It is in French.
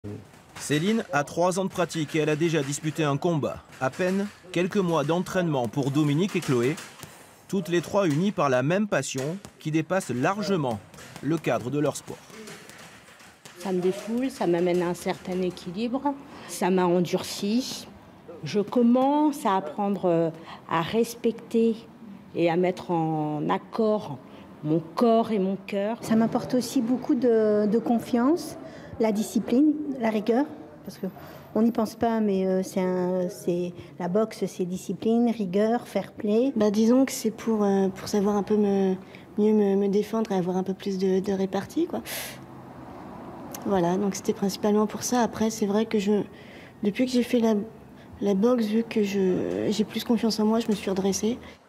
Céline a 3 ans de pratique et elle a déjà disputé un combat. À peine quelques mois d'entraînement pour Dominique et Chloé, toutes les 3 unies par la même passion qui dépasse largement le cadre de leur sport. Ça me défoule, ça m'amène à un certain équilibre, ça m'a endurci. Je commence à apprendre à respecter et à mettre en accord mon corps et mon cœur. Ça m'apporte aussi beaucoup de confiance, la discipline, la rigueur, parce qu'on n'y pense pas, mais la boxe, c'est discipline, rigueur, fair play. Disons que c'est pour savoir un peu mieux me défendre et avoir un peu plus de répartie, quoi. Voilà, donc c'était principalement pour ça. Après, c'est vrai que depuis que j'ai fait la boxe, vu que j'ai plus confiance en moi, je me suis redressée.